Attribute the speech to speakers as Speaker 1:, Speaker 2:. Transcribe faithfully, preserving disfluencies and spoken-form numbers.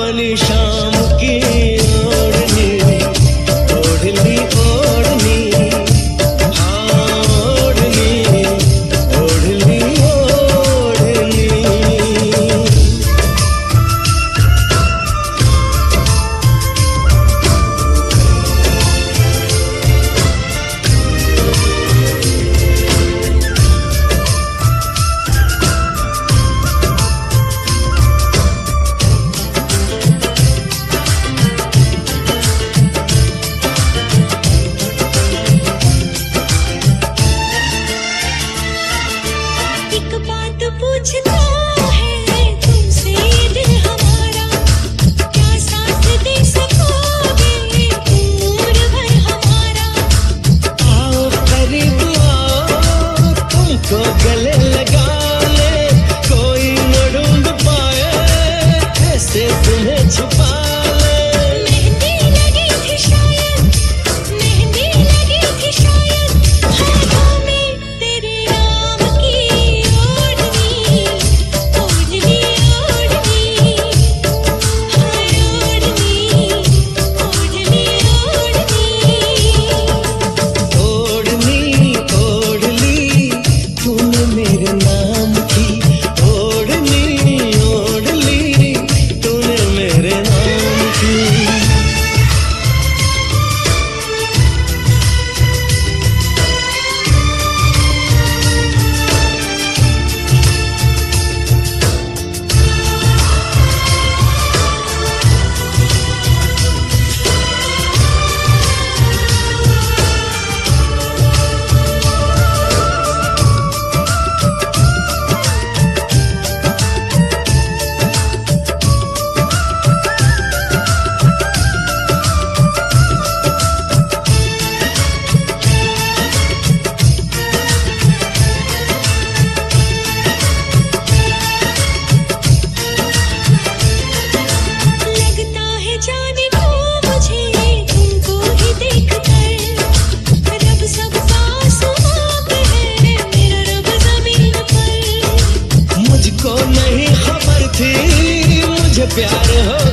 Speaker 1: पुरानी शाम की ओढ़नी, ओढ़नी ओढ़नी, हाँ ओढ़नी, ओढ़नी ओढ़नी।
Speaker 2: एक बात पूछता है तुमसे दिल हमारा, क्या साथ दे सकोगे उम्र भर हमारा?
Speaker 1: आओ करीब आओ, तुमको गले लगा ले, कोई न ढूंढ पाए ऐसे तुम्हें छुपा ले।
Speaker 2: मेहंदी लगी थी शायद, मेहंदी लगी थी शायद, हाथों में तेरे नाम की ओढ़नी, ओढ़नी ओढ़नी, हाय ओढ़नी, ओढ़नी ओढ़नी।
Speaker 1: ओढ़नी ओढ़ ली तूने मेरे नाम की, ओढ़नी ओढ़ ली तूने मेरे नाम की।
Speaker 2: लगता है जाने को मुझे तुमको ही देखकर, रब सबका आसमां पे है, मेरा रब जमीन पर।
Speaker 1: मुझको नहीं खबर थी मुझे प्यार हो